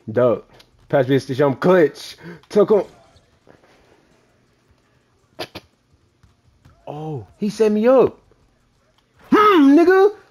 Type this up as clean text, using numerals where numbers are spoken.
Dope. Pass me this jump clutch. Took him. Oh, he set me up. Nigga.